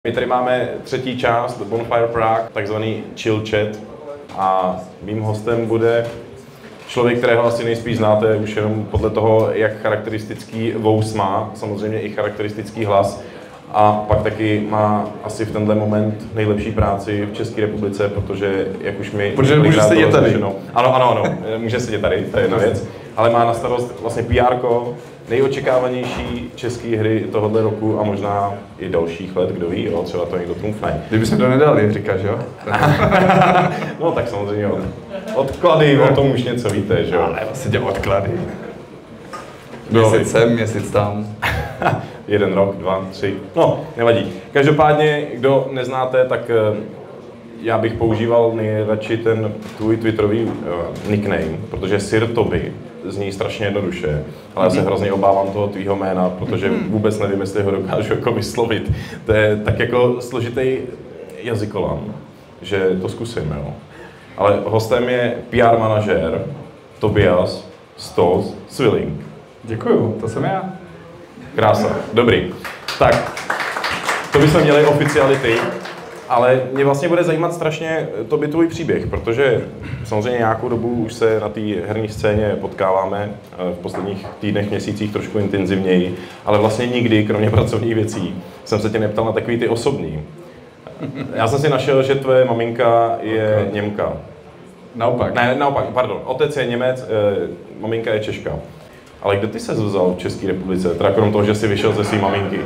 My tady máme třetí část Bonfire Prague, takzvaný chill chat. A mým hostem bude člověk, kterého asi nejspíš znáte už jenom podle toho, jak charakteristický vous má, samozřejmě i charakteristický hlas. A pak taky má asi v tenhle moment nejlepší práci v České republice, protože jak už mi... Protože může sedět tady. Ano, může sedět tady, to je jedna věc. Ale má na starost vlastně PR-ko, nejočekávanější české hry tohohle roku a možná i dalších let, kdo ví, jo, třeba to někdo trumfne. Kdyby se to nedali, říkáš, jo? No tak samozřejmě odklady, o tom už něco víte, že jo? Ale si dělá odklady. Měsíc sem, měsíc tam. 1 rok, 2, 3, no, nevadí. Každopádně, kdo neznáte, tak já bych používal nejradši ten tvůj twitterový nickname, protože Sir Toby zní strašně jednoduše, ale já se hrozně obávám toho tvýho jména, protože vůbec nevím, jestli ho dokážu jako vyslovit. To je tak jako složitý jazykolam, že to zkusím, jo. Ale hostem je PR manažér Tobias Stolz Zwilling. Děkuju, to jsem já. Krása, dobrý. Tak, to bychom měli oficiality, ale mě vlastně bude zajímat strašně tvůj příběh, protože samozřejmě nějakou dobu už se na té herní scéně potkáváme, v posledních týdnech, měsících trošku intenzivněji, ale vlastně nikdy, kromě pracovních věcí, jsem se tě neptal na takový ty osobní. Já jsem si našel, že tvoje maminka je Němka. Naopak. Ne, naopak, pardon. Otec je Němec, maminka je Češka. Ale kde ty se vzal v České republice, teda krom toho, že jsi vyšel ze své maminky?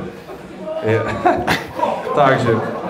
Takže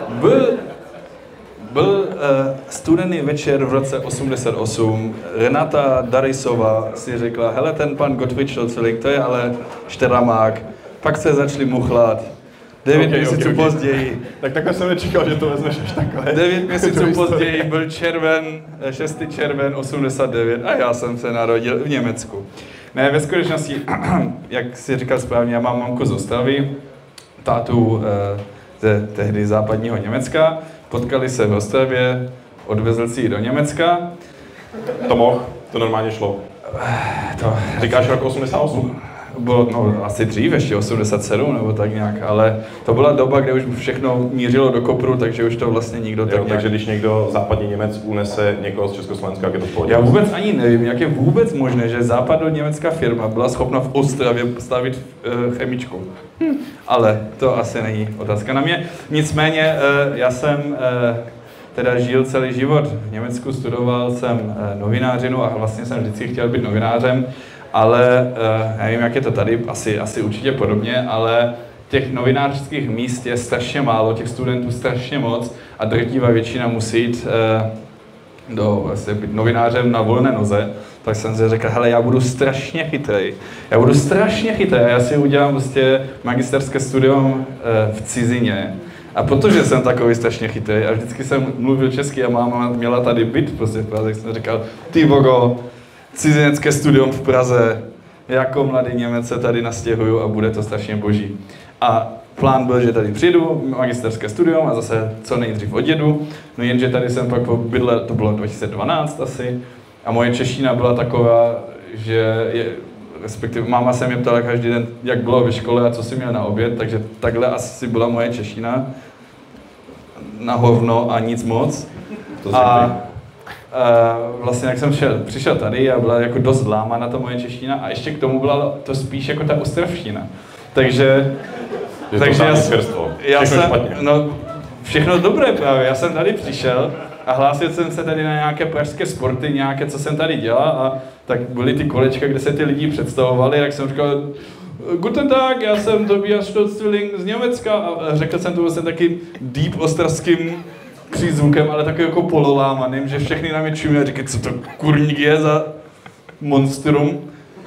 byl studený večer v roce 88. Renata Darisová si řekla, hele, ten pan Gottfried Zwilling, to je ale šteramák. Pak se začali muchlat. 9 měsíců později. Tak takhle jsem nečekal, že to vezmeš až takhle. 9 měsíců později byl červen, 6. červen 89 a já jsem se narodil v Německu. Ne, ve skutečnosti, jak si říkal správně, já mám mamku z Ostravy, tátu ze tehdy západního Německa, potkali se v Ostravě, odvezl si ji do Německa. To mohl, to normálně šlo. Říkáš rok 88? Bylo, no, asi dřív, ještě 87 nebo tak nějak, ale to byla doba, kde už všechno mířilo do kopru, takže už to vlastně nikdo tak nějak... Takže když někdo západní Němec unese někoho z Československa, jak je to v pohodě? Já vůbec ani nevím, jak je vůbec možné, že západoněmecká firma byla schopna v Ostravě stavit chemičku. Ale to asi není otázka na mě. Nicméně já jsem teda žil celý život v Německu, studoval jsem novinářinu a vlastně jsem vždycky chtěl být novinářem. Ale nevím, jak je to tady, asi určitě podobně, ale těch novinářských míst je strašně málo, těch studentů strašně moc a drtivá většina musí jít být novinářem na volné noze. Tak jsem si řekl, hele, já budu strašně chytrý. Já si udělám prostě magisterské studium v cizině. A protože jsem takový strašně chytrý a vždycky jsem mluvil česky a máma měla tady byt, prostě v Praze, tak jsem říkal, ty bogo, cizinecké studium v Praze, jako mladý Němec se tady nastěhuju a bude to strašně boží. A plán byl, že tady přijdu, magisterské studium a zase co nejdřív odjedu, no jenže tady jsem pak bydlel, to bylo 2012 asi, a moje čeština byla taková, že respektive máma se mě ptala každý den, jak bylo ve škole a co jsem měl na oběd, takže takhle asi byla moje čeština, na hovno a nic moc. Vlastně jak jsem přišel tady a byla jako dost lámána ta moje čeština a ještě k tomu byla to spíš jako ta ostravština. Takže já jsem, no, všechno dobré právě, já jsem tady přišel a hlásil jsem se tady na nějaké pražské sporty, nějaké, co jsem tady dělal a tak byly ty kolečka, kde se ty lidi představovali, tak jsem říkal, Guten Tag, já jsem Tobias Stolz Zwilling z Německa a řekl jsem to vlastně taky deep ostravským přízvukem, ale takový jako pololámaným, že všechny na mě čumí a říkají, co to kurník je za monstrum.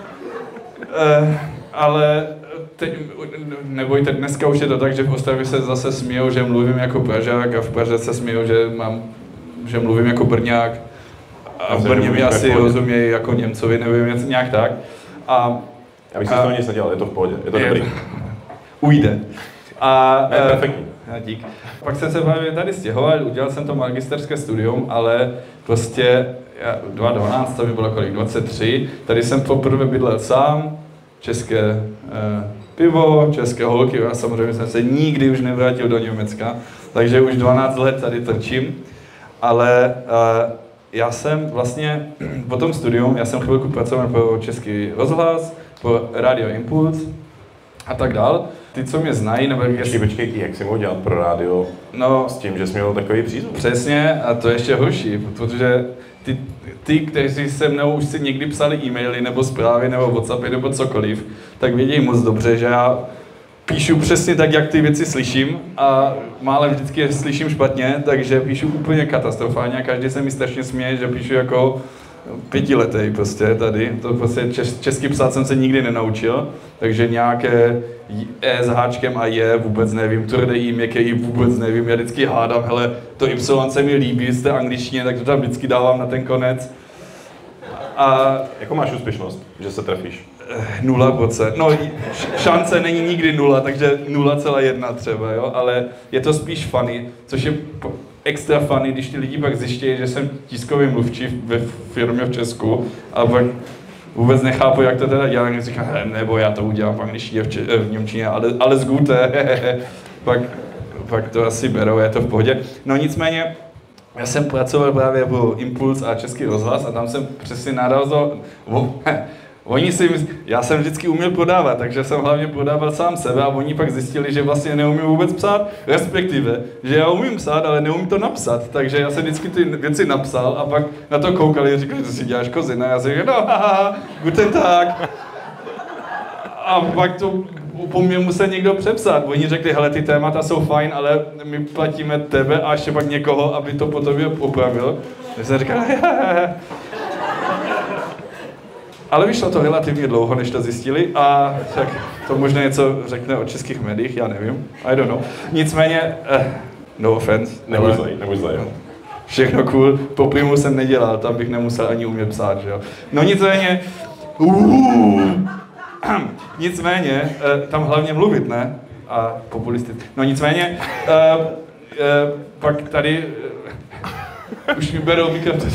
Ale nebojte, dneska už je to tak, že v Ostravě se zase smějou, že mluvím jako Pražák a v Praze se smějou, že mluvím jako Brňák a v Brně mi asi rozumějí jako Němcovi, nevím, nějak tak. Já bych si z toho nic nedělal, je to v pohodě, je to dobrý. Ujde. Perfektní. Dík. Pak jsem se tady stěhoval, udělal jsem to magisterské studium, ale prostě 2012, to mi bylo kolik, 23, tady jsem poprvé bydlel sám, české pivo, české holky, já samozřejmě jsem se nikdy už nevrátil do Německa, takže už 12 let tady trčím, ale já jsem vlastně po tom studium, já jsem chvilku pracoval pro Český rozhlas, pro Radio Impuls a tak dál. Ty, co mě znají, nebo Počkej, jak jsi mohl dělat pro rádio s tím, že jsi měl takový přízvuk? Přesně, a to je ještě horší, protože ty, kteří se mnou už si někdy psali e-maily, nebo zprávy, nebo WhatsAppy, nebo cokoliv, tak vědí moc dobře, že já píšu přesně tak, jak ty věci slyším a málem vždycky je slyším špatně, takže píšu úplně katastrofálně a každý se mi strašně směje, že píšu jako 5letý prostě tady. To prostě česky psát jsem se nikdy nenaučil, takže nějaké E s háčkem a je vůbec nevím, tvrdé I, měkké I vůbec nevím, já vždycky hádám, hele, to Y se mi líbí z té angličtině, tak to tam vždycky dávám na ten konec. A jakou máš úspěšnost, že se trefíš? 0%. No, šance není nikdy 0, takže 0,1 třeba, jo, ale je to spíš funny, což je extra funny, když ti lidi pak zjištějí, že jsem tiskový mluvčí ve firmě v Česku a pak vůbec nechápu, jak to teda dělám, říkám, nebo já to udělám v angličtině, v němčině, ale z Gute, pak to asi berou, je to v pohodě. No nicméně, já jsem pracoval právě pro Impuls a Český rozhlas a tam jsem přesně narazil, oni si myslí, já jsem vždycky uměl prodávat, takže jsem hlavně prodával sám sebe a oni pak zjistili, že vlastně neumím vůbec psát, respektive, že já umím psát, ale neumím to napsat, takže já jsem vždycky ty věci napsal a pak na to koukali a říkali, že si děláš kozina, já jsem říkal, no haha, guten tag. A pak to po mně musel někdo přepsat, oni řekli, hele, ty témata jsou fajn, ale my platíme tebe a ještě pak někoho, aby to po tobě opravil. Já jsem říkal, ale vyšlo to relativně dlouho, než to zjistili a tak to možná něco řekne o českých médiích, já nevím, I don't know. Nicméně, no offense. Nebuď zlej. Všechno cool, po Primu jsem nedělal, tam bych nemusel ani umět psát, že jo. No nicméně, nicméně, tam hlavně mluvit, ne? A populisticky. No nicméně, pak tady, už mi berou mikrofon.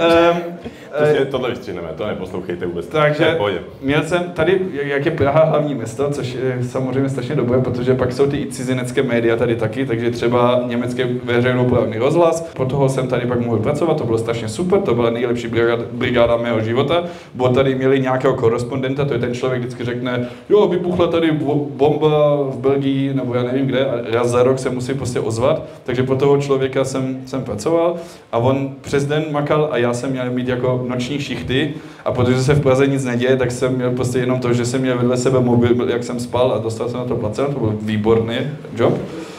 Tohle vystřihneme, to neposlouchejte vůbec. Takže měl jsem tady, jak je Praha hlavní město, což je samozřejmě strašně dobré, protože pak jsou ty i cizinecké média tady taky, takže třeba německé veřejnoprávní rozhlas, po toho jsem tady pak mohl pracovat, to bylo strašně super, to byla nejlepší brigáda mého života, bo tady měli nějakého korespondenta, to je ten člověk vždycky řekne, jo, vybuchla tady bomba v Belgii, nebo já nevím kde, a raz za rok se musí prostě ozvat, takže po toho člověka jsem pracoval a on přes den makal a já jsem měl mít jako noční šichty a protože se v Praze nic neděje, tak jsem měl prostě jenom to, že jsem měl vedle sebe mobil, jak jsem spal a dostal jsem na to placeno, to byl výborný job.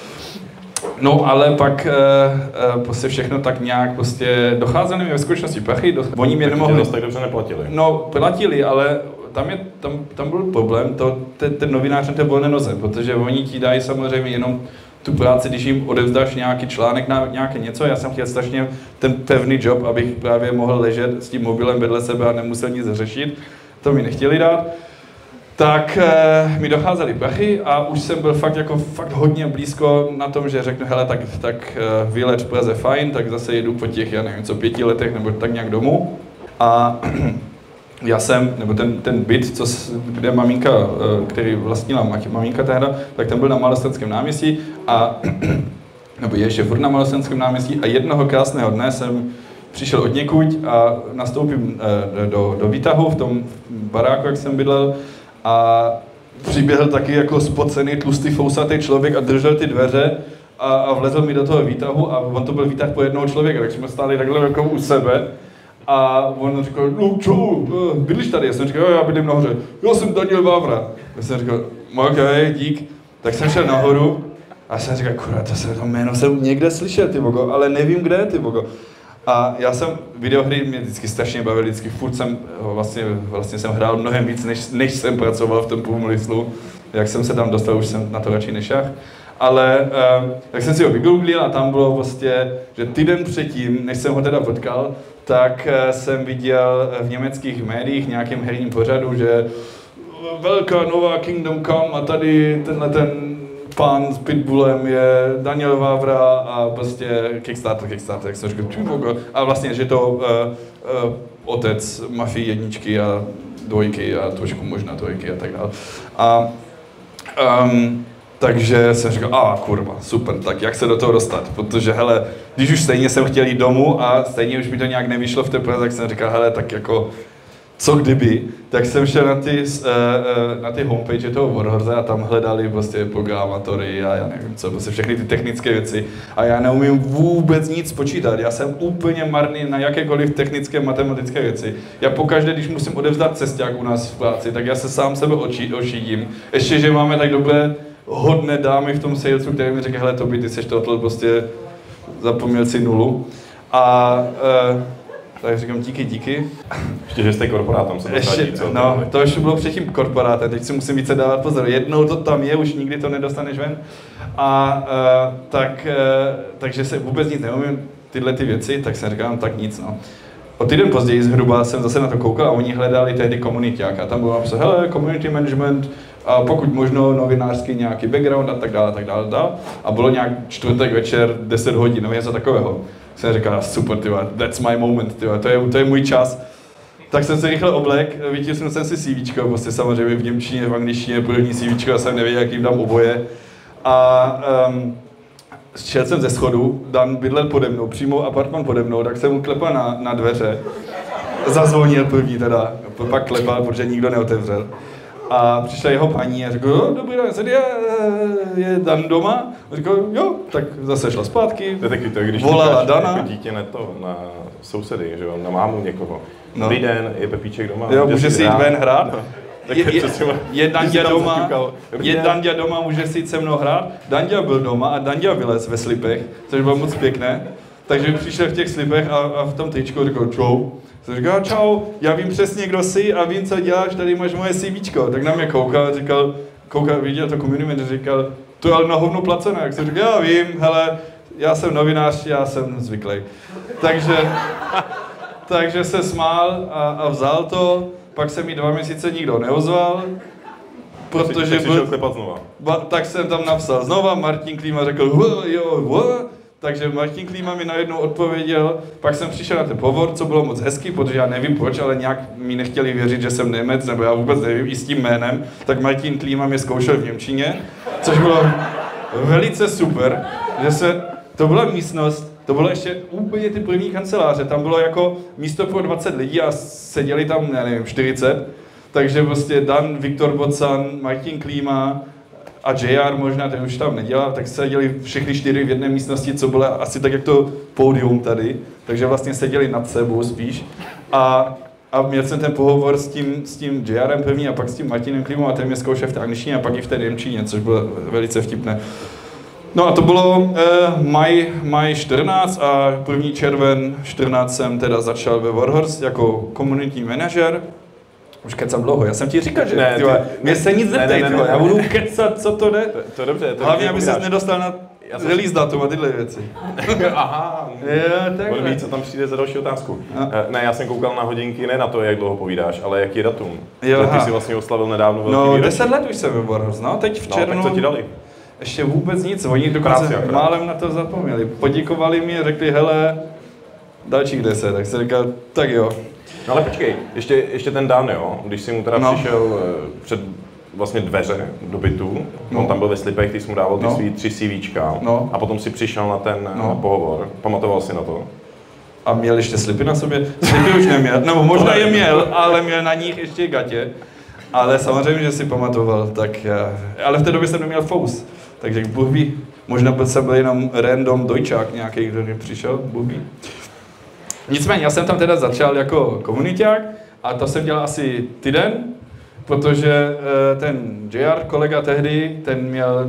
No ale pak prostě všechno tak nějak prostě docházeli mi ve skutečnosti prachy, oni mě nemohli. Tak dobře neplatili. No, platili, ale tam byl problém, ten novinář na té volné noze, protože oni ti dají samozřejmě jenom tu práci, když jim odevzdáš nějaký článek na nějaké něco, já jsem chtěl strašně ten pevný job, abych právě mohl ležet s tím mobilem vedle sebe a nemusel nic řešit, to mi nechtěli dát. Tak mi docházely prachy a už jsem byl fakt hodně blízko na tom, že řeknu, hele, tak výlet v Praze fajn, tak zase jedu po těch, já nevím co, 5 letech nebo tak nějak domů. A já jsem, nebo ten byt, kde maminka, který vlastnila maminka tehda, tak ten byl na Malostranském náměstí a, nebo je ještě furt na Malostranském náměstí a jednoho krásného dne jsem přišel odněkuď a nastoupím do výtahu v tom baráku, jak jsem bydlel a přiběhl taky jako spocený, tlustý, fousatý člověk a držel ty dveře a vlezl mi do toho výtahu a on to byl výtah po jednoho člověka, tak jsme stáli takhle jako u sebe. A on říkal, no čo, bydlíš tady? Já jsem říkal, jo, já bydlím nahoře. Já jsem Daniel Vávra. Já jsem říkal, ok, dík. Tak jsem šel nahoru a jsem říkal, kurva, to jméno jsem někde slyšel, ty bogo, ale nevím kde, ty bogo. A já jsem, videohry mě vždycky strašně bavily, vždycky furt jsem, vlastně jsem hrál mnohem víc, než jsem pracoval v tom průmyslu. Jak jsem se tam dostal, už jsem na to radši nešah. Ale tak jsem si ho vygooglil a tam bylo prostě, že týden předtím, než jsem ho teda potkal, tak jsem viděl v německých médiích, nějakým herním pořadu, že velká nová Kingdom Come a tady ten pán s pitbullem je Daniel Vávra a prostě Kickstarter, jak jsem říkal, a vlastně, že to otec Mafii 1 a 2 a trošku možná 3 a tak dále. Takže jsem říkal, kurva, super, tak jak se do toho dostat? Protože hele, když už stejně jsem chtěl jít domů a stejně už mi to nějak nevyšlo v té Praze, tak jsem říkal, hele, tak jako, co kdyby? Tak jsem šel na ty homepage toho Warhorse a tam hledali prostě programátory a já nevím co, prostě všechny ty technické věci. A já neumím vůbec nic počítat, já jsem úplně marný na jakékoliv technické matematické věci. Já pokaždé, když musím odevzdat cesták u nás v práci, tak já se sám sebe ošidím. Ještě, že máme tak dobré hodné dámy v tom salesu, které mi říkají, hele Tobi, ty seš tohle prostě zapomněl si nulu. Tak říkám díky. Ještě, že jste korporátem, se dostane, co? No, to už bylo předtím korporátem, teď si musím více dávat pozor. Jednou to tam je, už nikdy to nedostaneš ven. Takže se vůbec nic neumím tyhle ty věci, tak jsem říkal, tak nic, no. O týden později zhruba jsem zase na to koukal a oni hledali tehdy komuniťáka. Tam bylo napsat, hele, community management, a pokud možno novinářský nějaký background a tak dále. A bylo nějak čtvrtek večer, 10 hodin, nebo něco takového. Jsem říkal, super, tyva, that's my moment, tyva, to je můj čas. Tak jsem se rychle oblek, vytisknul jsem si CVčko, prostě samozřejmě v němčině, v angličtině, první CVčko, já jsem nevěděl, jak jim dám oboje. Šel jsem ze schodu, Dan bydlel pode mnou, přímo apartman pode mnou, tak jsem mu klepal na dveře. Zazvonil první teda, pak klepal, protože nikdo neotevřel. A přišla jeho paní a řekl, dobrý den, je Dan doma? A řekl, jo, tak zase šla zpátky, to je taky to, když volala Dana. Jako dítě na sousedy, že jo, na mámu někoho. No. Dobrý den, je Pepíček doma. Jo, může si jít ven hrát. No. Je Danďa doma, může si jít se mnou hrát. Danďa byl doma a Danďa vylez ve slipech, což bylo moc pěkné. Takže přišel v těch slipech a v tom tričku řekl čau. Jsem říkal, čau, já vím přesně, kdo jsi a vím, co děláš, tady máš moje CVčko. Tak na mě koukal, viděl to community manager, říkal, to je ale na hovno placené. Jak jsem říkal, já vím, hele, já jsem novinář, já jsem zvyklý. Takže se smál a vzal to, pak se mi 2 měsíce nikdo neozval, protože tak jsem tam napsal znova, Martin Klíma řekl, takže Martin Klíma mi najednou odpověděl, pak jsem přišel na ten pohovor, co bylo moc hezký, protože já nevím proč, ale nějak mi nechtěli věřit, že jsem Němec, nebo já vůbec nevím, i s tím jménem, tak Martin Klíma mě zkoušel v němčině, což bylo velice super, to byla místnost, to bylo ještě úplně ty první kanceláře, tam bylo jako místo pro 20 lidí a seděli tam, nevím, 40, takže prostě Dan, Viktor Bocan, Martin Klíma a JR možná, ten už tam nedělal, tak seděli všechny 4 v jedné místnosti, co bylo asi tak jak to pódium tady, takže vlastně seděli nad sebou spíš a měl jsem ten pohovor s tím JRem první a pak s tím Martinem Klímou a ten mě zkoušel v té angličtině a pak i v té němčině, což bylo velice vtipné. No a to bylo maj 14 a 1. červen 14 jsem teda začal ve Warhorse jako community manager. Už kecám dlouho, já jsem ti říkal, že ne, mě se nic neptej, já budu kecat, co to jde. To je dobře. Hlavně, aby ses nedostal na release datum a tyhle věci. Aha, on ví, co tam přijde za další otázku. Ne, já jsem koukal na hodinky, ne na to, jak dlouho povídáš, ale jaký je datum. Ty jsi vlastně oslavil nedávno velký výročí. 10 let už jsem ve Warhorse, teď v červnu. Tak co ti dali? Ještě vůbec nic, oni dokonce málem na to zapomněli. Poděkovali mi a řekli, hele, dalších 10, tak jsem říkal, tak jo. No ale počkej, ještě ten Dan, jo, když jsi mu teda přišel před vlastně dveře do bytu, on tam byl ve slipech, ty jsi mu dával ty svý 3 CVčka a potom si přišel na ten pohovor, pamatoval si na to? A měl ještě slipy na sobě? Slipy už neměl, nebo možná je měl, ale měl na nich ještě gatě. Ale samozřejmě, že si pamatoval, tak ale v té době jsem neměl fous, takže Bůh ví, možná jsem byl jenom random dojčák nějaký, kdo mi přišel, Bůh ví. Nicméně, já jsem tam teda začal jako komuniťák a to jsem dělal asi týden, protože ten JR kolega tehdy, ten měl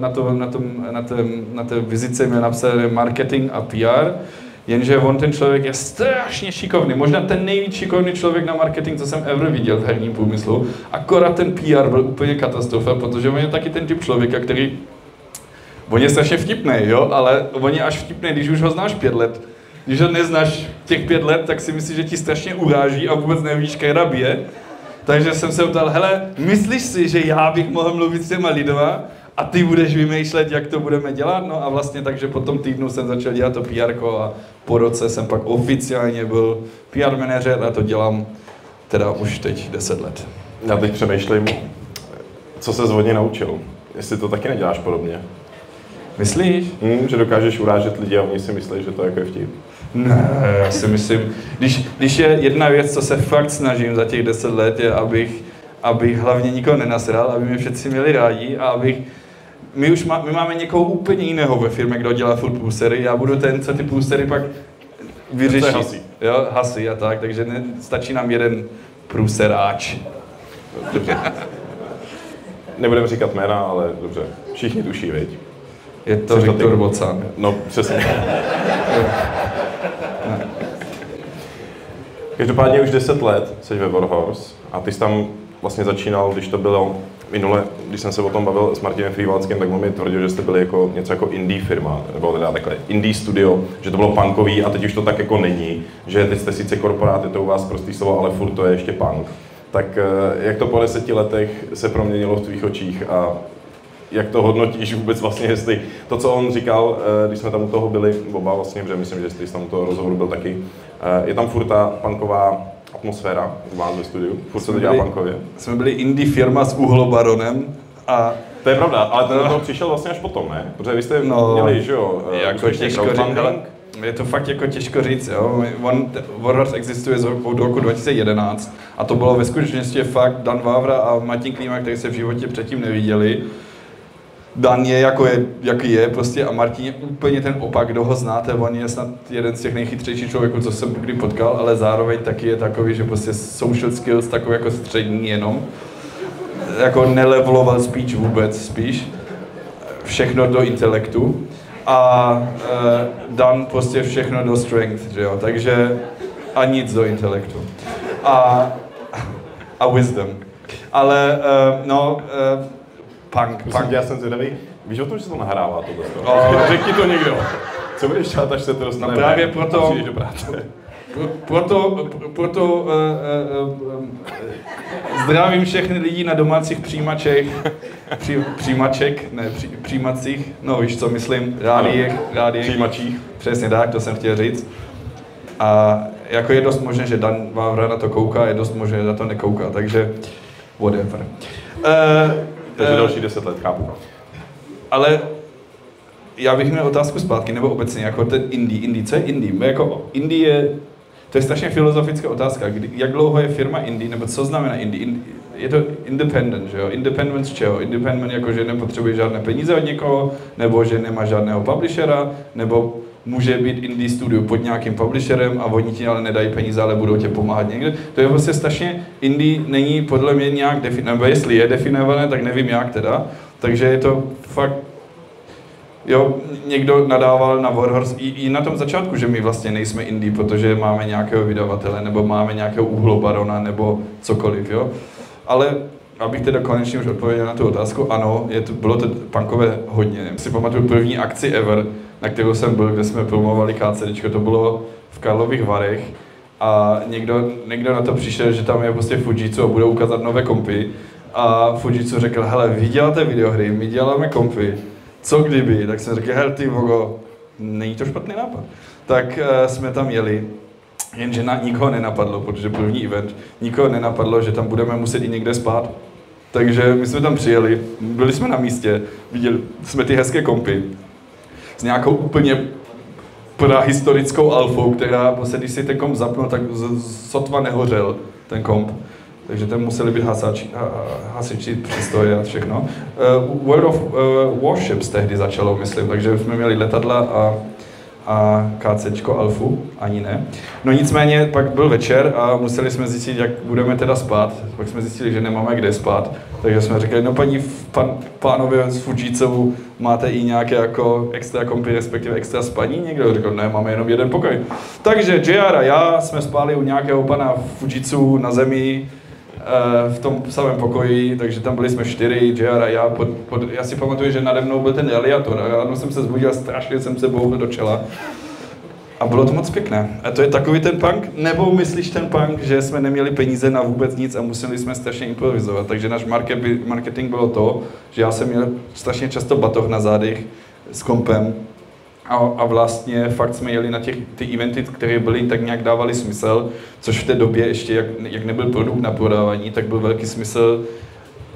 na té vizice měl napsané marketing a PR, jenže on ten člověk je strašně šikovný, možná ten nejvíc šikovný člověk na marketing, co jsem ever viděl v herním průmyslu, akorát ten PR byl úplně katastrofa, protože on je taky ten typ člověka, který, on je strašně vtipný, jo, ale on je až vtipný, když už ho znáš 5 let. Když ho neznáš těch 5 let, tak si myslíš, že ti strašně uráží a vůbec nevíš, která bije. Takže jsem se ptal, hele, myslíš si, že já bych mohl mluvit s těma lidma a ty budeš vymýšlet, jak to budeme dělat? No a vlastně takže po tom týdnu jsem začal dělat to PR a po roce jsem pak oficiálně byl PR manažer a to dělám teda už teď 10 let. Já teď přemýšlím, co se hodně naučil. jestli to taky neděláš podobně. Myslíš? Že dokážeš urážet lidi a oni si myslí, že to jako je vtip. Ne, já si myslím, když je jedna věc, co se fakt snažím za těch 10 let, je, abych hlavně nikoho nenasral, aby mě všichni měli rádi a my máme někoho úplně jiného ve firmě, kdo dělá furt průsery, já budu ten, co ty průsery pak vyřeší. Jo, hasí a tak, takže stačí nám jeden průseráč. Dobře. Nebudeme říkat jména, ale dobře, všichni tuší, viď? Je to Viktor Bocan. No, přesně. Každopádně už 10 let jsi ve Warhorse a ty jsi tam vlastně začínal, když to bylo minule, když jsem se o tom bavil s Martinem Frývalským, tak on mi tvrdil, že jste byli jako něco jako indie firma, nebo teda takhle indie studio, že to bylo punkový a teď už to tak jako není, že teď jste sice korporát, je to u vás prostý slovo, ale furt to je ještě punk. Tak jak to po 10 letech se proměnilo v tvých očích a jak to hodnotíš vůbec vlastně, jestli to, co on říkal, když jsme tam u toho byli oba vlastně, protože myslím, že jsi tam u toho rozhovoru byl taky, je tam furt ta punková atmosféra u vás ve studiu, furt se to dělá punkově. Jsme byli indie firma s uhlobaronem a... To je pravda, ale ten do toho přišel vlastně až potom, ne? Protože vy jste měli, že jo, jako těžko říct, je to fakt jako těžko říct, jo. Warhorse existuje od roku 2011 a to bylo ve skutečnosti fakt Dan Vávra a Martin Klíma, který se v životě předtím neviděli. Dan je, jaký je prostě a Martin je úplně ten opak, kdo ho znáte, on je snad jeden z těch nejchytřejších člověků, co jsem kdy potkal, ale zároveň taky je takový, že prostě social skills takový jako střední jenom, jako neleveloval speech vůbec spíš, všechno do intelektu a Dan prostě všechno do strength, že jo, takže a nic do intelektu a wisdom, ale punk. Já jsem zvědavý, víš o tom, že se to nahrává tohle? Řekni to někdo. Co budeš dělat, až se to dostane? No právě proto, do práce. proto zdravím všechny lidi na domácích přijímacích, no víš co myslím, rádiích. Přijímačích. Přesně tak, to jsem chtěl říct. A jako je dost možné, že Dan Vávra na to kouká, je dost možné, že na to nekouká, takže whatever. Takže další 10 let, chápu. Ale já bych měl otázku zpátky, nebo obecně, jako ten indie. Co je indie? Jako indie to je strašně filozofická otázka. Jak dlouho je firma indie, nebo co znamená indie? Je to independent, že jo? Independent z čeho? Independent jako, že nepotřebuje žádné peníze od někoho, nebo že nemá žádného publishera, nebo může být indie studio pod nějakým publisherem a oni ti ale nedají peníze, ale budou tě pomáhat někde. To je vlastně strašně, indie není podle mě nějak definované, nebo jestli je definované, tak nevím jak teda. Takže je to fakt, jo, někdo nadával na Warhorse i na tom začátku, že my vlastně nejsme indie, protože máme nějakého vydavatele, nebo máme nějakého uhlobarona, nebo cokoliv, jo. Ale abych teda konečně už odpověděl na tu otázku, ano, bylo to punkové hodně. Si pamatuju první akci ever, na kterou jsem byl, kde jsme promovali KCDčko, to bylo v Karlových Varech a někdo na to přišel, že tam je prostě Fujitsu a budou ukázat nové kompy a Fujitsu řekl, hele, vy děláte videohry, my děláme kompy, co kdyby? Tak jsem řekl, hele ty vogo, není to špatný nápad. Tak jsme tam jeli, jenže nikoho nenapadlo, protože první event, nikoho nenapadlo, že tam budeme muset i někde spát. Takže my jsme tam přijeli, byli jsme na místě, viděli jsme ty hezké kompy s nějakou úplně prahistorickou alfou, která, když si ten komp zapnul, tak sotva nehořel ten komp. Takže tam museli být hasiči, přístroje a všechno. World of Warships tehdy začalo, myslím, takže jsme měli letadla a KCčko Alfu, ani ne. No nicméně pak byl večer a museli jsme zjistit, jak budeme teda spát. Pak jsme zjistili, že nemáme kde spát, takže jsme řekli, no pánové z Fujitsu, máte i nějaké jako extra kompy, respektive extra spaní? Někdo řekl, ne, máme jenom jeden pokoj. Takže JR a já jsme spali u nějakého pana Fujitsu na zemi, v tom samém pokoji, takže tam byli jsme 4, JR a já. Já si pamatuju, že nade mnou byl ten radiátor a já jsem se zbudil, strašně jsem se bouchl do čela. A bylo to moc pěkné. A to je takový ten punk? Nebo myslíš ten punk, že jsme neměli peníze na vůbec nic a museli jsme strašně improvizovat? Takže náš marketing bylo to, že já jsem měl strašně často batoh na zádech s kompem a vlastně fakt jsme jeli na ty eventy, které byly, tak nějak dávaly smysl, což v té době ještě, jak nebyl produkt na prodávání, tak byl velký smysl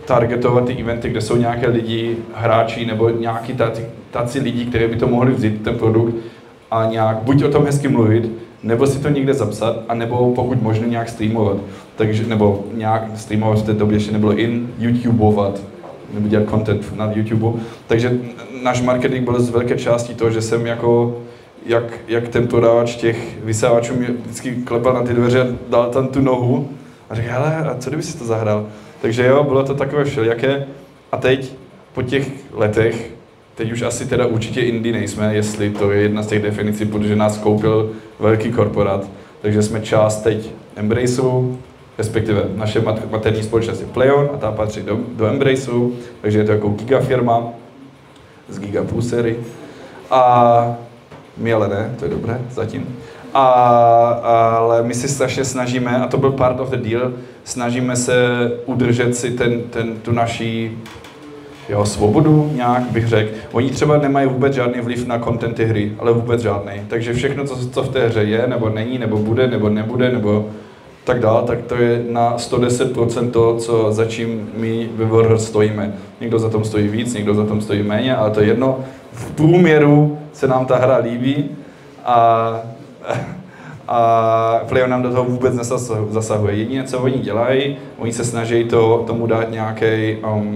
targetovat ty eventy, kde jsou nějaké lidi, hráči nebo nějaký tací lidi, kteří by to mohli vzít, ten produkt, a nějak buď o tom hezky mluvit, nebo si to někde zapsat, a nebo pokud možno nějak streamovat. Takže, nebo nějak streamovat v té době ještě nebylo YouTubeovat, nebo dělat content na YouTube. Takže náš marketing byl z velké části to, že jsem jako, jak ten prodávač těch vysávačů mě vždycky klepal na ty dveře a dal tam tu nohu a řekl, hele, a co kdyby si to zahrál? Takže jo, bylo to takové všelijaké. A teď, po těch letech, teď už asi teda určitě indie nejsme, jestli to je jedna z těch definicí, protože nás koupil velký korporát. Takže jsme část teď Embraceu, respektive naše materní společnost je Playon a ta patří do Embraceu, takže je to jako gigafirma z Giga Plus série. A my ale ne, to je dobré zatím. Ale my si strašně snažíme, a to byl part of the deal, snažíme se udržet si tu naší svobodu nějak, bych řekl. Oni třeba nemají vůbec žádný vliv na contenty hry, ale vůbec žádný. Takže všechno, co v té hře je, nebo není, nebo bude, nebo nebude, nebo tak dál, tak to je na 110% to, za čím my ve Warhorse stojíme. Někdo za tom stojí víc, někdo za tom stojí méně, ale to je jedno. V průměru se nám ta hra líbí a Playon nám do toho vůbec nezasahuje. Jediné, co oni dělají, oni se snaží tomu dát nějaký,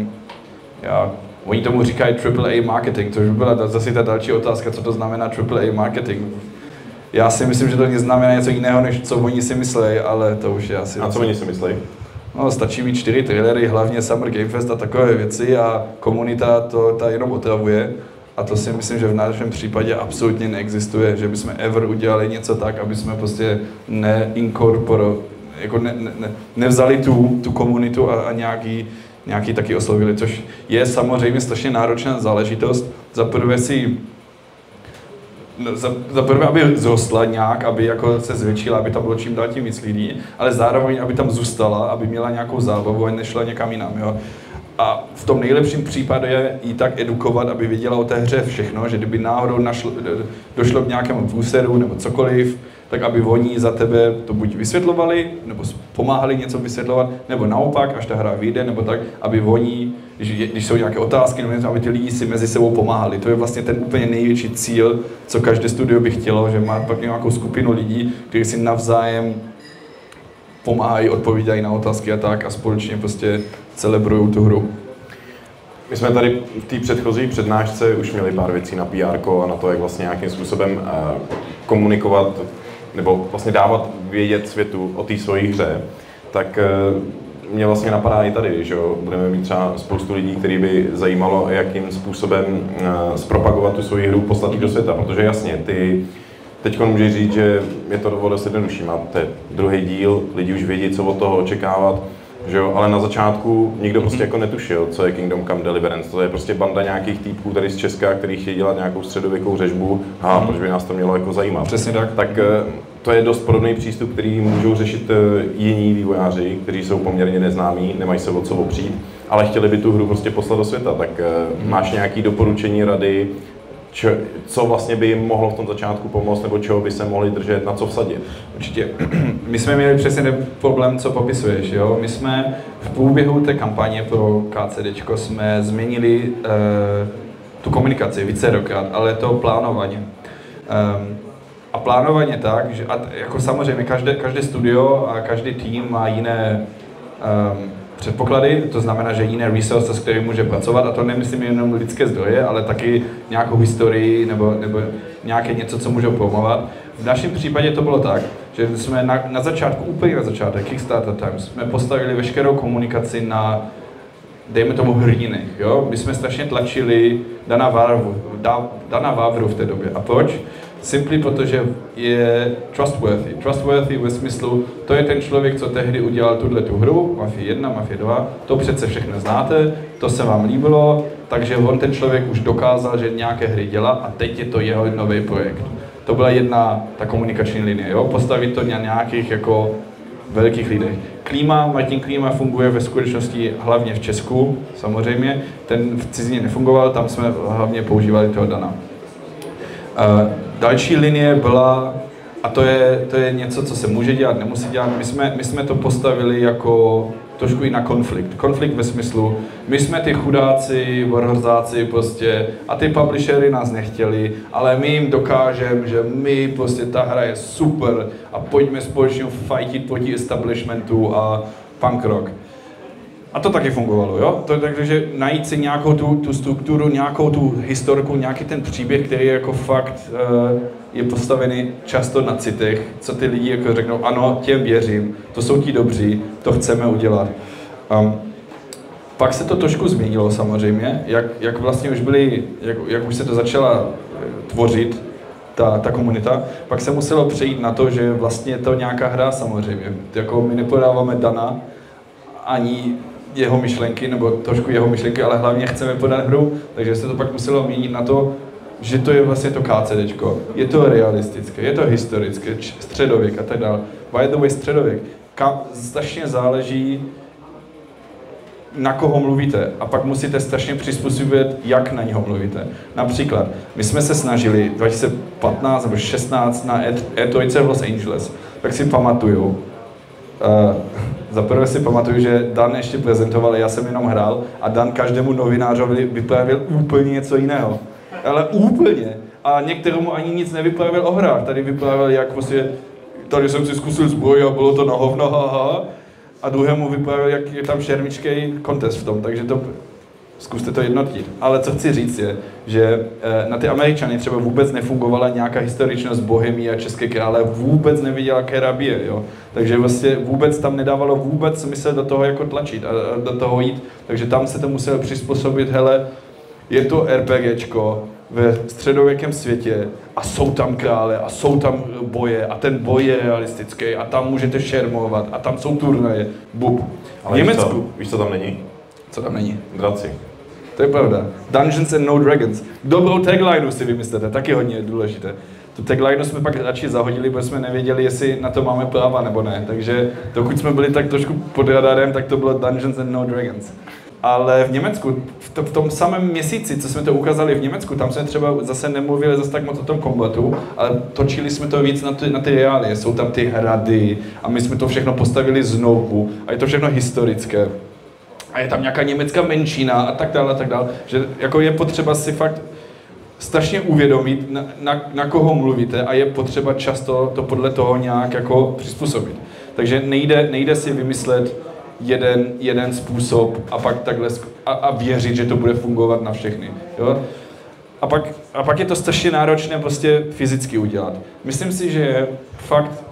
oni tomu říkají AAA marketing, což by byla zase ta další otázka, co to znamená AAA marketing. Já si myslím, že to znamená něco jiného, než co oni si myslí, ale to už je asi... A co oni si myslí? No, stačí mít 4 trailery, hlavně Summer Game Fest a takové věci, a komunita ta jenom otravuje. A to si myslím, že v našem případě absolutně neexistuje, že bychom ever udělali něco tak, aby jsme prostě nevzali tu komunitu a nějaký taky oslovili, což je samozřejmě strašně náročná záležitost. Za prvé, aby zrostla nějak, aby jako se zvětšila, aby tam bylo čím dál tím víc lidí, ale zároveň, aby tam zůstala, aby měla nějakou zábavu a nešla někam jinam, jo. A v tom nejlepším případě je jí tak edukovat, aby věděla o té hře všechno, že kdyby náhodou došlo k nějakému průseru nebo cokoliv, tak aby oni za tebe to buď vysvětlovali, nebo pomáhali něco vysvětlovat, nebo naopak, až ta hra vyjde, nebo tak, aby oni, když jsou nějaké otázky, nebo něco, aby ty lidi si mezi sebou pomáhali. To je vlastně ten úplně největší cíl, co každé studio by chtělo, že má pak nějakou skupinu lidí, kteří si navzájem pomáhají, odpovídají na otázky a tak, a společně prostě celebrují tu hru. My jsme tady v té předchozí přednášce už měli pár věcí na PR a na to, jak vlastně nějakým způsobem komunikovat nebo vlastně dávat vědět světu o té svojí hře. Tak mě vlastně napadá i tady, že budeme mít třeba spoustu lidí, který by zajímalo, jakým způsobem zpropagovat tu svoji hru, poslat do světa, protože jasně, ty teď můžeš říct, že je to dost jednodušší, máte druhý díl, lidi už vědí, co od toho očekávat, že jo? Ale na začátku nikdo prostě jako netušil, co je Kingdom Come Deliverance. To je prostě banda nějakých týpků tady z Česka, který chtějí dělat nějakou středověkou řežbu. Proč by nás to mělo jako zajímat? Přesně tak. Tak to je dost podobný přístup, který můžou řešit jiní vývojáři, kteří jsou poměrně neznámí, nemají se o co opřít, ale chtěli by tu hru prostě poslat do světa. Tak máš nějaké doporučení, rady, co vlastně by jim mohlo v tom začátku pomoct, nebo čeho by se mohli držet, na co vsadit? Určitě. My jsme měli přesně ten problém, co popisuješ, jo? My jsme v průběhu té kampaně pro KCDčko jsme změnili tu komunikaci vícerokrát, ale to plánování. A plánování tak, že jako samozřejmě každé studio a každý tým má jiné předpoklady, to znamená, že jiné resources, s kterými může pracovat, a to nemyslím jenom lidské zdroje, ale taky nějakou historii nebo nějaké něco, co můžou promovat. V našem případě to bylo tak, že jsme na začátku, úplně na začátek Kickstarter Times, jsme postavili veškerou komunikaci na, dejme tomu, hrdinech, jo? My jsme strašně tlačili Dana Vávru v té době. A proč? Simply protože je trustworthy. Trustworthy ve smyslu, to je ten člověk, co tehdy udělal tu hru, Mafia 1, Mafia 2, to přece všechno znáte, to se vám líbilo, takže on ten člověk už dokázal, že nějaké hry dělá, a teď je to jeho nový projekt. To byla jedna ta komunikační linie, jo? Postavit to na nějakých jako velkých lidech. Martin Klíma funguje ve skutečnosti hlavně v Česku, samozřejmě, ten v cizině nefungoval, tam jsme hlavně používali toho Dana. Další linie byla, a to je něco, co se může dělat, nemusí dělat, my jsme to postavili jako trošku i na konflikt. Konflikt ve smyslu, my jsme ty chudáci, vorhorzáci prostě a ty publishery nás nechtěli, ale my jim dokážeme, že my prostě ta hra je super a pojďme společně fightit proti establishmentu a punk rock. A to taky fungovalo, jo? Takže najít si nějakou tu strukturu, nějakou tu historku, nějaký ten příběh, který jako fakt je postavený často na citech, co ty lidi jako řeknou, ano, těm věřím, to jsou ti dobří, to chceme udělat. Pak se to trošku změnilo samozřejmě, jak vlastně už byli, jak už se to začala tvořit, ta komunita, pak se muselo přejít na to, že vlastně je to nějaká hra samozřejmě. Jako my nepodáváme Dana, ani jeho myšlenky, nebo trošku jeho myšlenky, ale hlavně chceme podat hru, takže se to pak muselo měnit na to, že to je vlastně to KCDčko. Je to realistické, je to historické, středověk a tak dále. By the way, středověk. Strašně záleží, na koho mluvíte a pak musíte strašně přizpůsobit, jak na něho mluvíte. Například, my jsme se snažili 2015 nebo 16 na E3 v Los Angeles, tak si pamatuju, za prvé si pamatuju, že Dan ještě prezentoval, já jsem jenom hrál a Dan každému novinářovi vyprávěl úplně něco jiného. Ale úplně. A některému ani nic nevyprávěl o hrách. Tady vyprávěl, jak prostě, tady jsem si zkusil zbroj a bylo to na hovno, haha. A druhému vyprávěl, jak je tam šermičkej kontest v tom, takže to zkuste to jednotit. Ale co chci říct je, že na ty Američany třeba vůbec nefungovala nějaká historičnost Bohemie a České krále, vůbec neviděla, kéra bije, jo. Takže vlastně vůbec tam nedávalo vůbec smysl do toho jako tlačit a do toho jít. Takže tam se to muselo přizpůsobit, hele, je to RPGčko ve středověkém světě a jsou tam krále a jsou tam boje a ten boj je realistický a tam můžete šermovat a tam jsou turnaje, bub. Ale v Německu. Víš, co tam není? Co tam není? Draci. To je pravda. Dungeons and no Dragons. Dobrou taglineu si vymyslete, taky hodně důležité. Tu taglineu jsme pak radši zahodili, protože jsme nevěděli, jestli na to máme práva nebo ne. Takže dokud jsme byli tak trošku pod radarem, tak to bylo Dungeons and no Dragons. Ale v Německu, v tom samém měsíci, co jsme to ukázali v Německu, tam jsme třeba zase nemluvili zase tak moc o tom kombatu, ale točili jsme to víc na ty reálie. Jsou tam ty hrady a my jsme to všechno postavili znovu a je to všechno historické. A je tam nějaká německá menšina a tak dále, že jako je potřeba si fakt strašně uvědomit, na koho mluvíte a je potřeba často to podle toho nějak jako přizpůsobit. Takže nejde si vymyslet jeden způsob a pak takhle a věřit, že to bude fungovat na všechny. Jo? A pak je to strašně náročné prostě fyzicky udělat. Myslím si, že fakt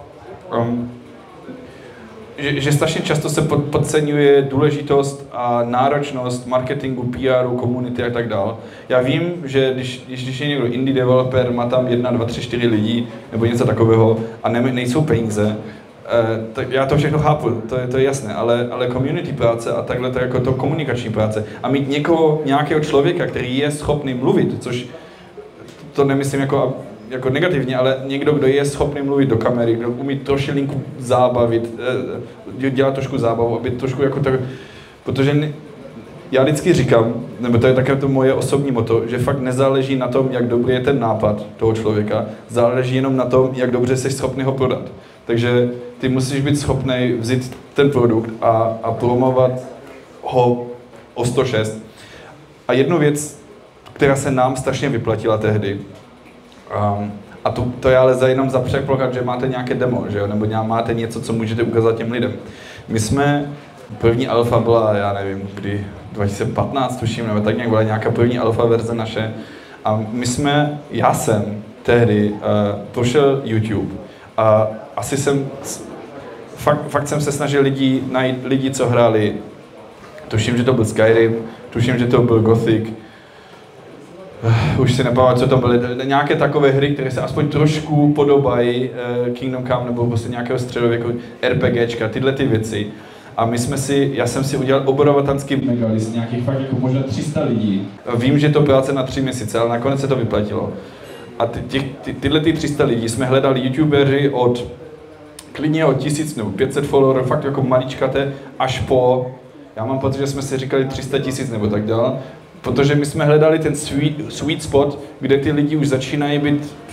že strašně často se podceňuje důležitost a náročnost marketingu, PRu, komunity a tak dále. Já vím, že když je někdo indie developer, má tam 1, 2, 3, 4 lidí nebo něco takového a nejsou peníze, tak já to všechno chápu, to je jasné, ale community práce a takhle to jako to komunikační práce a mít nějakého člověka, který je schopný mluvit, což to nemyslím jako negativně, ale někdo, kdo je schopný mluvit do kamery, kdo umí trošilinku zábavit, dělat trošku zábavu, aby trošku jako tak, protože já vždycky říkám, nebo to je také to moje osobní motto, že fakt nezáleží na tom, jak dobrý je ten nápad toho člověka, záleží jenom na tom, jak dobře jsi schopný ho prodat. Takže ty musíš být schopný vzít ten produkt a promovat ho o 106. A jednu věc, která se nám strašně vyplatila tehdy, a to je ale jenom za předpoklad, že máte nějaké demo, že jo? Nebo máte něco, co můžete ukázat těm lidem. My jsme, první alfa byla, já nevím, kdy, 2015 tuším, nebo tak nějak byla nějaká první alfa verze naše. A já jsem tehdy prošel YouTube a asi fakt jsem se snažil najít lidi, co hráli. Tuším, že to byl Skyrim, tuším, že to byl Gothic. Už si nepamatuji, co to byly. Nějaké takové hry, které se aspoň trošku podobají Kingdom Come nebo prostě nějakého středověku, RPGčka, tyhle ty věci. A já jsem si udělal obrovatanský megalist, nějakých fakt jako možná 300 lidí. Vím, že to práce na 3 měsíce, ale nakonec se to vyplatilo. A tyhle 300 lidí jsme hledali youtubeři klidně od 1000 nebo 500 followerů, fakt jako maličkaté, až po, já mám pocit, že jsme si říkali 300 000 nebo tak dále, protože my jsme hledali ten sweet spot, kde ty lidi už začínají být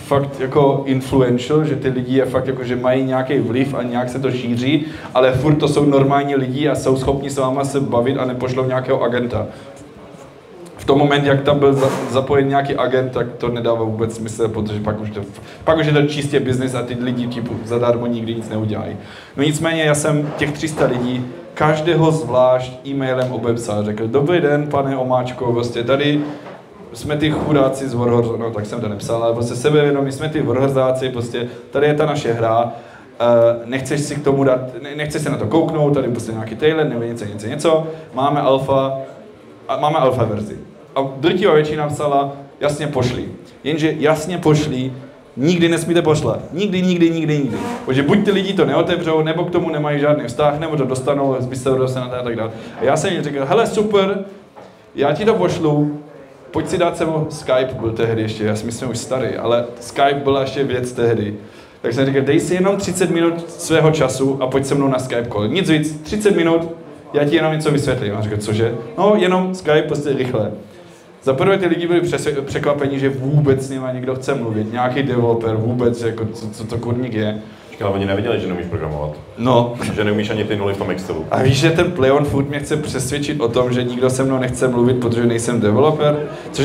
fakt jako influential, že ty lidi je fakt jako, že mají nějaký vliv a nějak se to šíří, ale furt to jsou normální lidi a jsou schopni s váma se bavit a nepošlou nějakého agenta. V tom moment, jak tam byl zapojen nějaký agent, tak to nedává vůbec smysl, protože pak už je to čistě business a ty lidi typu zadarmo nikdy nic neudělají. No nicméně já jsem těch 300 lidí každého zvlášť e-mailem obepsal, řekl, dobrý den, pane Omáčko, prostě tady jsme ty chudáci z Warhorse, no tak jsem to nepsal, ale prostě sebevědomí, jsme ty Warhorzáci, prostě tady je ta naše hra, nechceš si k tomu dát, nechceš se na to kouknout, tady prostě nějaký trailer, nebo něco, máme alfa verzi. A drtivá většina psala, jasně pošli. Jenže jasně pošli, nikdy nesmíte pošlat. Nikdy. Protože buď ty lidi to neotevřou, nebo k tomu nemají žádný vztah, nebo to dostanou, vystavujou se na to a tak dále. A já jsem jim řekl, hele super, já ti to pošlu, pojď si dát sebou Skype, byl tehdy ještě, já si myslím už starý, ale Skype byla ještě věc tehdy. Tak jsem říkal, dej si jenom 30 minut svého času a pojď se mnou na Skype call. Nic víc, 30 minut, já ti jenom něco vysvětlím. A říkal, cože? No, jenom Skype, prostě rychle. Za prvé ty lidi byli překvapení, že vůbec s nima někdo chce mluvit, nějaký developer, vůbec, jako, co to kurník je. Ale oni nevěděli, že neumíš programovat. No. Že neumíš ani ty nuly v tom Excelu. A víš, že ten PlayOn furt mě chce přesvědčit o tom, že nikdo se mnou nechce mluvit, protože nejsem developer, což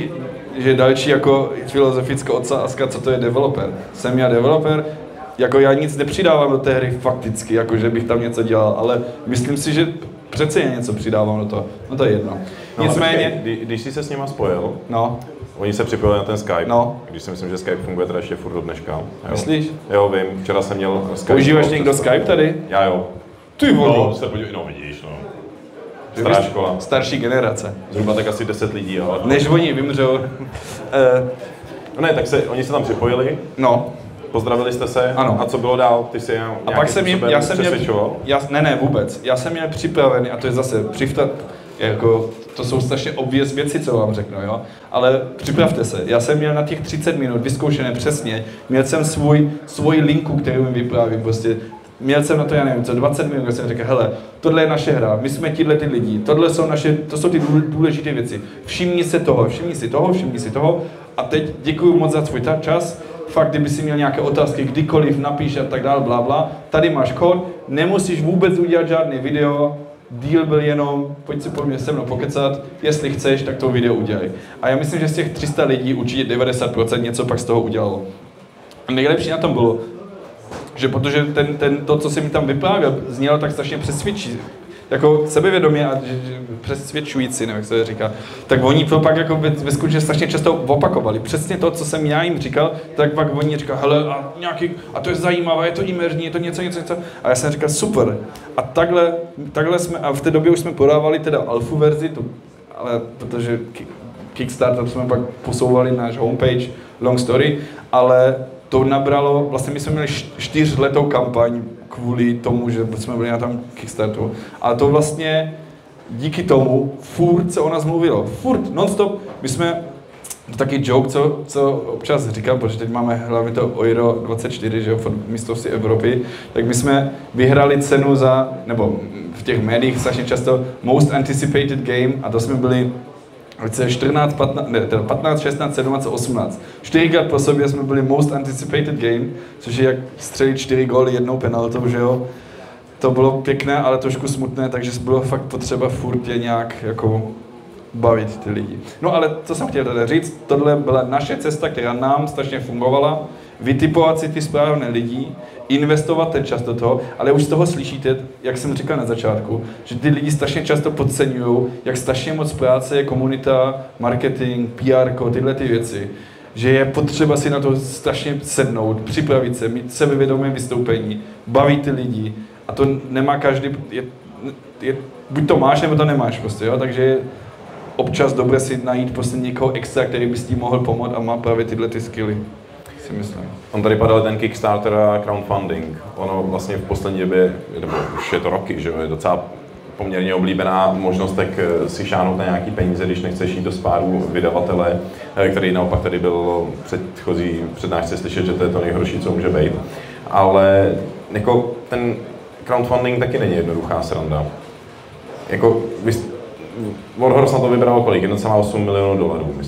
je další jako filozofická odsázka, co to je developer. Jsem já developer, jako já nic nepřidávám do té hry fakticky, jako že bych tam něco dělal, ale myslím si, že přece jen něco přidávám do toho. No to je jedno. No, Nicméně... Když jsi se s nima spojil, no. Oni se připojili na ten Skype, no. Když si myslím, že Skype funguje teda ještě furt do dneška. Jo. Myslíš? Jo, vím, včera jsem měl Skype. Používáš někdo Skype tady? Já jo. Ty vole. No, se podívej, no vidíš, no. Stará škola. Starší generace. Zhruba tak asi 10 lidí, jo. Než oni vymřou. No ne, tak oni se tam připojili. No. Pozdravili jste se. Ano. A co bylo dál? Ty si a pak jsem jim, ne, vůbec. Já jsem měl připravený, a to je zase jako, to jsou strašně obvious věci, co vám řeknu, jo. Ale připravte se, já jsem měl na těch 30 minut vyzkoušené přesně, měl jsem svůj linku, kterou mi vyprávím, prostě měl jsem na to, já nevím, co 20 minut, jsem řekl, hele, tohle je naše hra, my jsme tyhle ty lidi, to jsou ty důležité věci, všimni si toho a teď děkuji moc za tvůj čas, fakt, kdyby si měl nějaké otázky, kdykoliv napíš a tak dále, blabla, tady máš kód, nemusíš vůbec udělat žádný video, deal byl jenom, pojď si po mně se mnou pokecat, jestli chceš, tak to video udělej. A já myslím, že z těch 300 lidí určitě 90% něco pak z toho udělalo. A nejlepší na tom bylo, že protože to, co jsem mi tam vyprávěl, znělo tak strašně přesvědčí, jako sebevědomě a přesvědčující, nevím, jak se říká, tak oni to pak jako ve skutečnosti strašně často opakovali. Přesně to, co jsem já jim říkal, tak pak oni říkali, hele, a to je zajímavé, je to imerzní, je to něco. A já jsem říkal, super. A takhle jsme, a v té době už jsme podávali teda alfu verzi, ale protože Kickstarter jsme pak posouvali náš homepage, long story, ale to nabralo, vlastně my jsme měli 4letou kampaň kvůli tomu, že jsme byli na tom Kickstarteru. Ale to vlastně díky tomu furt se o nás mluvilo. Furt, non-stop. My jsme, to taky joke, co občas říkám, protože teď máme hlavně to Euro 24, že jo, mistrovství Evropy, tak my jsme vyhrali cenu nebo v těch médiích strašně často Most Anticipated Game a to jsme byli 15, 16, 17, 18. 4krát po sobě jsme byli Most Anticipated Game, což je jak střelit 4 góly jednou penaltou, že jo. To bylo pěkné, ale trošku smutné, takže bylo fakt potřeba furt je nějak jako bavit ty lidi. No ale co jsem chtěl tady říct, tohle byla naše cesta, která nám strašně fungovala, vytipovat si ty správné lidi, investovat ten čas do toho, ale už z toho slyšíte, jak jsem říkal na začátku, že ty lidi strašně často podceňují, jak strašně moc práce je komunita, marketing, PR, tyhle ty věci, že je potřeba si na to strašně sednout, připravit se, mít sebevědomé vystoupení, bavit ty lidi a to nemá každý, buď to máš, nebo to nemáš prostě, jo, takže je občas dobré si najít prostě někoho extra, který by s tím mohl pomoct a má právě tyhle ty skilly. Myslím. On tady padal ten Kickstarter a crowdfunding. Ono vlastně v poslední době, nebo už je to roky, že je docela poměrně oblíbená možnost tak si šáhnout na nějaký peníze, když nechceš jít do spáru vydavatele, který naopak tady byl předchozí přednášce slyšet, že to je to nejhorší, co může být. Ale jako ten crowdfunding taky není jednoduchá sranda. Jako Warhorse na to vybral kolik? $1,8 milionů, myslím.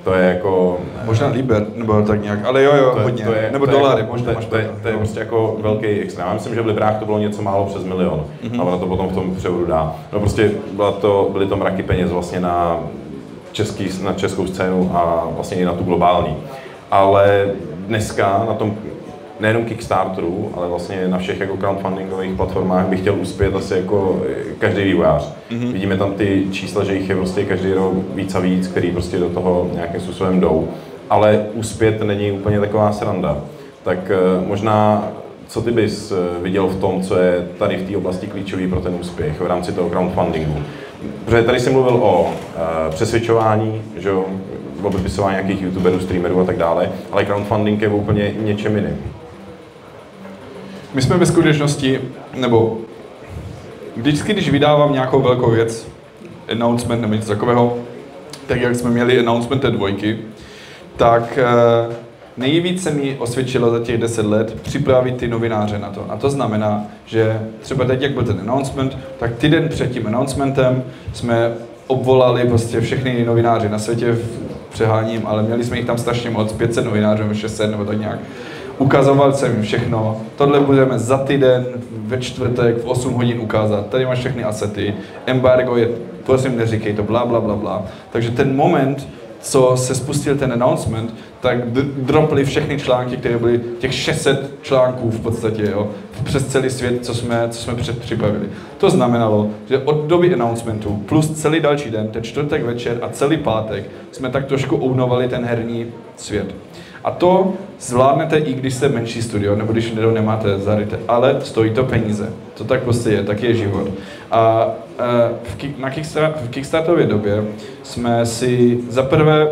To je jako... Možná liber, nebo tak nějak, ale jo, hodně. Nebo dolary, možná máš to je prostě jako velký extrém. Já myslím, že v librách to bylo něco málo přes 1 milion. A ono to potom v tom převodu dá. No prostě byly to mraky peněz vlastně na českou scénu a vlastně i na tu globální. Ale dneska na tom nejenom Kickstarteru, ale vlastně na všech jako crowdfundingových platformách bych chtěl uspět asi jako každý vývojář. Vidíme tam ty čísla, že jich je prostě každý rok víc a víc, který prostě do toho nějakým způsobem jdou. Ale uspět není úplně taková sranda. Tak možná, co ty bys viděl v tom, co je tady v té oblasti klíčový pro ten úspěch v rámci toho crowdfundingu? Protože tady jsem mluvil o přesvědčování, že jo, o vypisování nějakých youtuberů, streamerů a tak dále, ale crowdfunding je úplně něčem jiným. My jsme ve skutečnosti, nebo vždycky, když vydávám nějakou velkou věc, announcement nebo něco takového, tak jak jsme měli announcement té 2, tak nejvíc se mi osvědčilo za těch 10 let připravit ty novináře na to. A to znamená, že třeba teď, jak byl ten announcement, tak týden před tím announcementem jsme obvolali prostě všechny novináři na světě, přeháním, ale měli jsme jich tam strašně moc, 500 novinářů, 600 nebo tak nějak. Ukazoval jsem jim všechno, tohle budeme za týden, ve čtvrtek, v 8 hodin ukázat, tady máš všechny asety, embargo je, prosím neříkej to, bla bla bla bla. Takže ten moment, co se spustil ten announcement, tak droply všechny články, které byly těch 600 článků v podstatě, jo, přes celý svět, co jsme připravili. To znamenalo, že od doby announcementu plus celý další den, ten čtvrtek večer a celý pátek, jsme tak trošku ounovali ten herní svět. A to zvládnete, i když jste menší studio, nebo když nemáte zaryté, ale stojí to peníze. To tak prostě je, tak je život. A v Kickstartově době jsme si zaprvé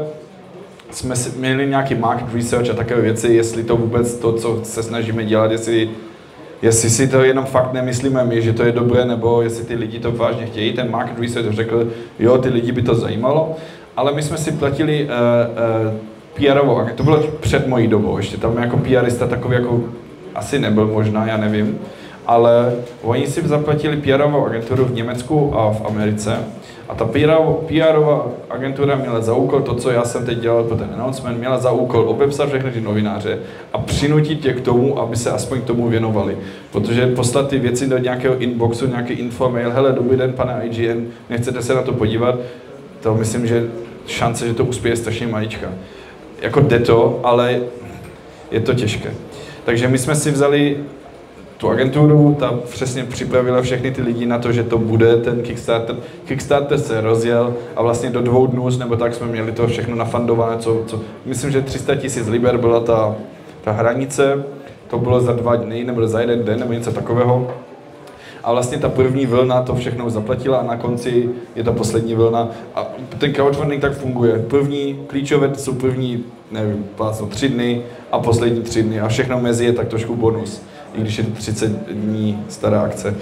měli nějaký market research a takové věci, jestli to vůbec to, co se snažíme dělat, jestli si to jenom fakt nemyslíme my, že to je dobré, nebo jestli ty lidi to vážně chtějí. Ten market research řekl, jo, ty lidi by to zajímalo, ale my jsme si platili PR-ovou agenturu, to bylo před mojí dobou, ještě tam jako PRista takový jako asi nebyl možná, já nevím, ale oni si zaplatili PR-ovou agenturu v Německu a v Americe a ta PR-ová agentura měla za úkol to, co já jsem teď dělal pro ten announcement, měla za úkol obepsat všechny ty novináře a přinutit je k tomu, aby se aspoň tomu věnovali. Protože poslat ty věci do nějakého inboxu, nějaký infomail, hele, dobrý den, pane IGN, nechcete se na to podívat, to myslím, že šance, že to uspěje, je strašně maličká. Jako jde to, ale je to těžké. Takže my jsme si vzali tu agenturu, ta přesně připravila všechny ty lidi na to, že to bude ten Kickstarter. Kickstarter se rozjel a vlastně do 2 dnů, nebo tak jsme měli to všechno nafandované, myslím, že 300 000 liber byla ta hranice, to bylo za 2 dny, nebo za 1 den, nebo něco takového. A vlastně ta první vlna to všechno zaplatila a na konci je ta poslední vlna. A ten crowdfunding tak funguje. První klíčové jsou první, nevím, 3 dny a poslední 3 dny a všechno mezi je tak trošku bonus. I když je to 30 dní stará akce.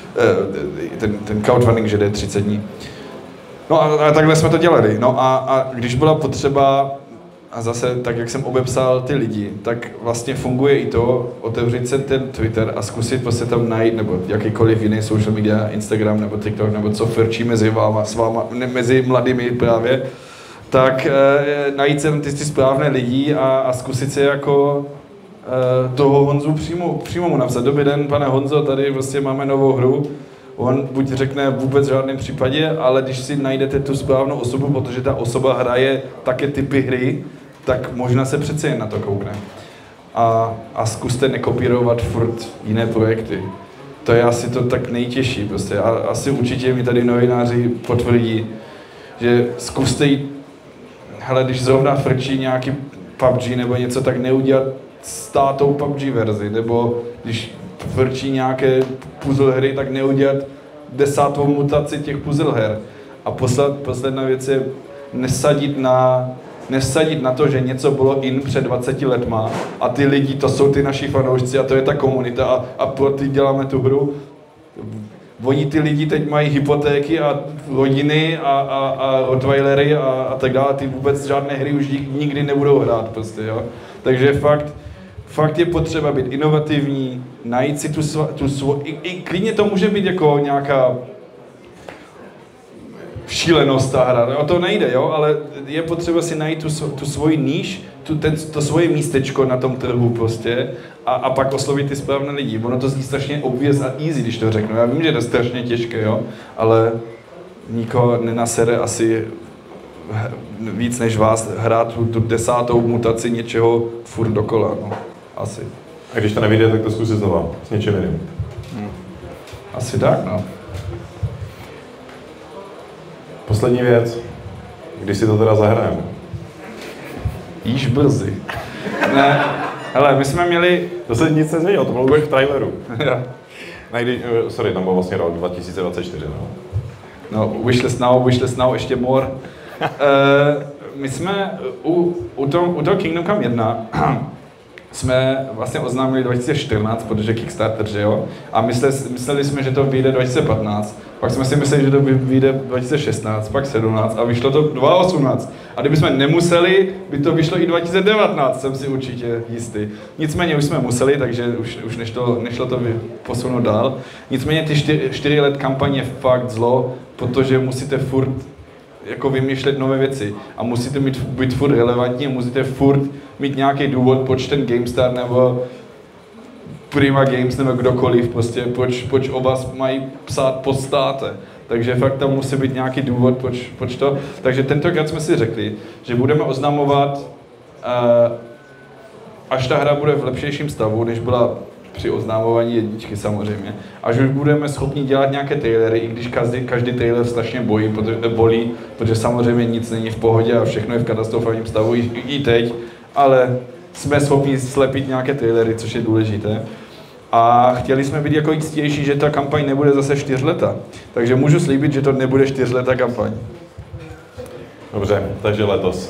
Ten crowdfunding, že jde 30 dní. No a takhle jsme to dělali. No a když byla potřeba, a zase tak, jak jsem obepsal ty lidi, tak vlastně funguje i to, otevřít se ten Twitter a zkusit prostě tam najít, nebo jakýkoliv jiný social media, Instagram nebo TikTok, nebo co frčí mezi mezi mladými právě, tak najít se ty správné lidi a zkusit se jako toho Honzu přímo mu napsat. Dobrý den, pane Honzo, tady vlastně máme novou hru. On buď řekne vůbec v žádném případě, ale když si najdete tu správnou osobu, protože ta osoba hraje také typy hry, tak možná se přece jen na to koukne. A zkuste nekopírovat furt jiné projekty. To je asi to tak nejtěžší prostě. A asi určitě mi tady novináři potvrdí, že zkuste jít, hele, když zrovna frčí nějaký PUBG nebo něco, tak neudělat státou PUBG verzi, nebo když frčí nějaké puzzle hry, tak neudělat 10. mutaci těch puzzle her. A posledná věc je nesadit na to, že něco bylo in před 20 letma a ty lidi, to jsou ty naši fanoušci a to je ta komunita a pro ty děláme tu hru. Oni ty lidi teď mají hypotéky a rodiny a rottweilery a tak dále, ty vůbec žádné hry už nikdy nebudou hrát prostě, jo. Takže fakt je potřeba být inovativní, najít si tu svou, i klidně to může být jako nějaká šílenost ta hra. O to nejde, jo, ale je potřeba si najít tu svoji níž, to svoje místečko na tom trhu prostě a pak oslovit ty správné lidi. Ono to zní strašně obvious a easy, když to řeknu. Já vím, že to je strašně těžké, jo, ale nikoho nenasere asi víc než vás hrát tu 10. mutaci něčeho furt dokola, no. Asi. A když to nevyjde, tak to zkusit znova, s něčím jiným. Asi tak, no. Poslední věc, když si to teda zahrajeme. Již brzy. Ne, hele, my jsme měli... To se nic nezměnilo, to bylo už v traileru. Ja. Sorry, tam byl vlastně rok 2024, no. No, wishlist now, ještě more. My jsme u toho Kingdom Come 1 jsme vlastně oznámili 2014, protože Kickstarter, že jo? A mysleli jsme, že to vyjde 2015. Pak jsme si mysleli, že to vyjde 2016, pak 17 a vyšlo to 2018. A kdybychom nemuseli, by to vyšlo i 2019, jsem si určitě jistý. Nicméně už jsme museli, takže už nešlo to posunout dál. Nicméně ty 4 let kampaně je fakt zlo, protože musíte furt jako vymýšlet nové věci a musíte být furt relevantní, musíte furt mít nějaký důvod, proč ten GameStar nebo Prima Games nebo kdokoliv, prostě, proč o vás mají psát postáte. Takže fakt tam musí být nějaký důvod, proč to. Takže tentokrát jsme si řekli, že budeme oznamovat, až ta hra bude v lepšejším stavu, než byla při oznámování jedničky samozřejmě. Až už budeme schopni dělat nějaké trailery, i když každý trailer strašně bolí, protože samozřejmě nic není v pohodě a všechno je v katastrofálním stavu i teď, ale jsme schopni slepit nějaké trailery, což je důležité. A chtěli jsme být jako jistější, že ta kampaň nebude zase 4 leta. Takže můžu slíbit, že to nebude 4letá kampaň. Dobře, takže letos.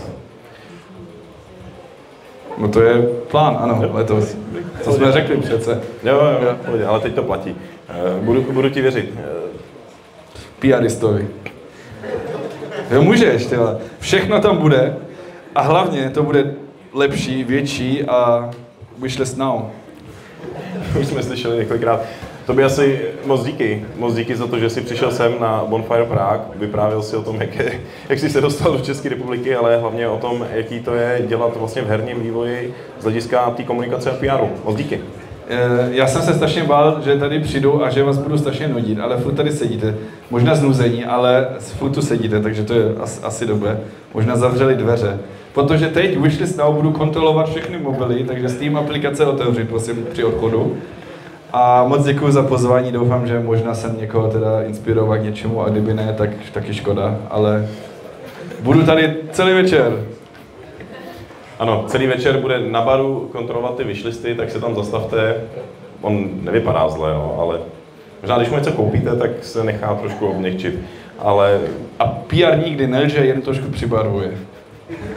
No to je plán, ano, letos. Co jsme řekli přece. Jo, ale teď to platí. Budu ti věřit. PRistovi. Jo, můžeš, tyhle. Všechno tam bude a hlavně to bude lepší, větší a wishlist now. Už jsme slyšeli několikrát. Tobě asi moc díky za to, že jsi přišel sem na Bonfire Prague, vyprávěl si o tom, jak jsi se dostal do České republiky, ale hlavně o tom, jaký to je dělat vlastně v herním vývoji z hlediska té komunikace a PR-u. Moc díky. Já jsem se strašně bál, že tady přijdu a že vás budu strašně nudit, ale furt tady sedíte. Možná znuzení, ale furt tu sedíte, takže to je asi dobré. Možná zavřeli dveře. Protože teď Wishlist Now budu kontrolovat všechny mobily, takže Steam aplikace otevři, prosím, při odchodu. A moc děkuji za pozvání, doufám, že možná jsem někoho teda inspiroval k něčemu a kdyby ne, tak taky škoda, ale budu tady celý večer. Ano, celý večer bude na baru kontrolovat ty wishlisty, tak se tam zastavte. On nevypadá zle, jo, ale možná když mu něco koupíte, tak se nechá trošku obměkčit, ale... A PR nikdy nelže, jen trošku přibarvuje.